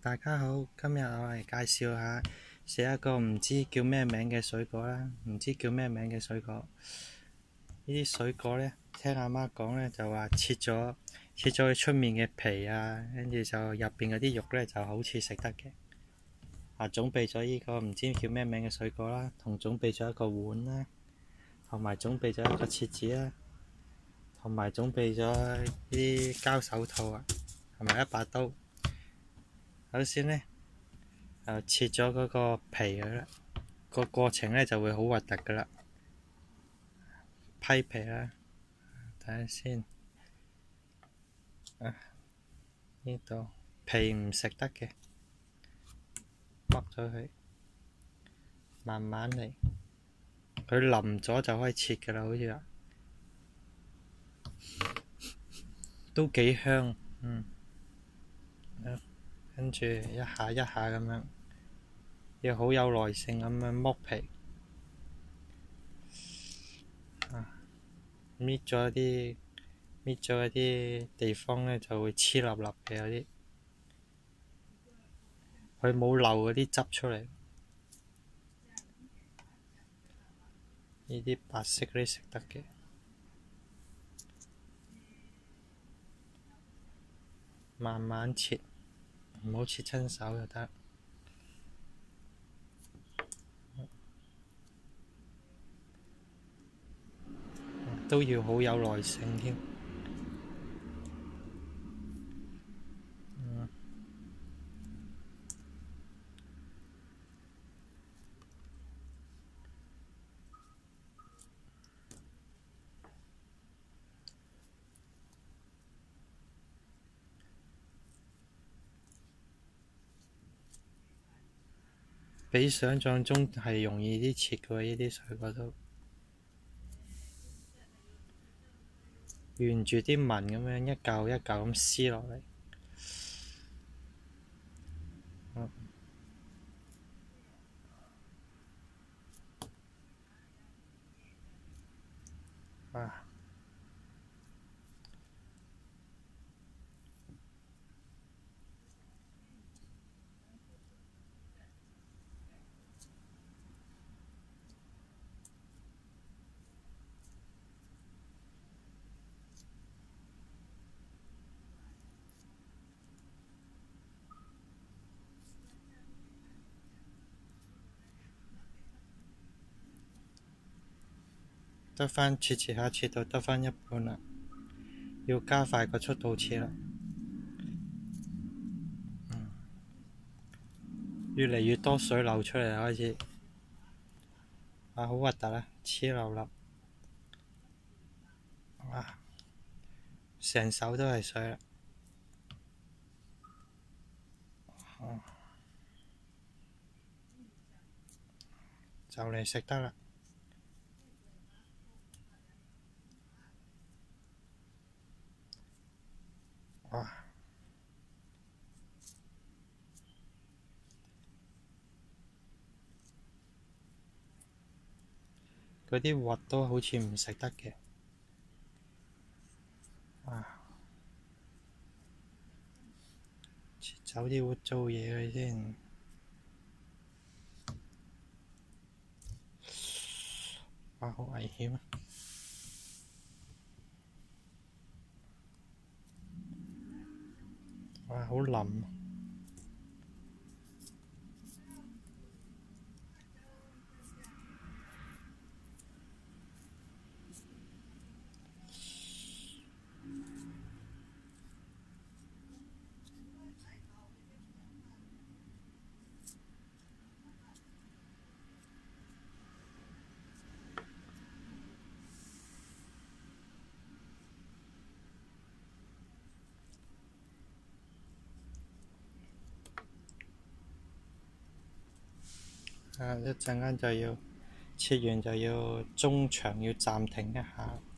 大家好，今日我嚟介紹下寫一個唔知叫咩名嘅水果啦。唔知叫咩名嘅水果，呢啲水果呢，聽阿媽講呢，就話切咗佢出面嘅皮啊，跟住就入邊嗰啲肉呢就好似食得嘅。準備咗呢個唔知叫咩名嘅水果啦，同準備咗一個碗啦，同埋準備咗一個切紙啦，同埋準備咗啲膠手套啊，同埋一把刀。首先呢，切咗嗰個皮佢啦，個過程呢就會好核突噶啦。批皮啦，睇下先。呢度皮唔食得嘅，剝咗佢，慢慢嚟。佢腍咗就可以切噶啦，好似話都幾香，跟住一下一下咁樣，要好有耐性咁樣剝皮，搣咗一啲地方呢就會黐立立嘅，有啲佢冇漏嗰啲汁出嚟。呢啲白色嗰啲食得嘅，慢慢切，唔好切親手就得。都要好有耐性添。比想像中係容易啲切嘅喎，呢啲水果都沿住啲紋咁樣一嚿一嚿咁撕落嚟。得返切下切到得返一半啦，要加快個速度切啦。越嚟越多水流出嚟啦，開始好核突啊！黐流流，成手都係水啦。就嚟食得啦。嗰啲核都好似唔食得嘅。切走啲污糟嘢佢先。好危險啊！好腍。一陣間就要切完就要中場要暫停一下。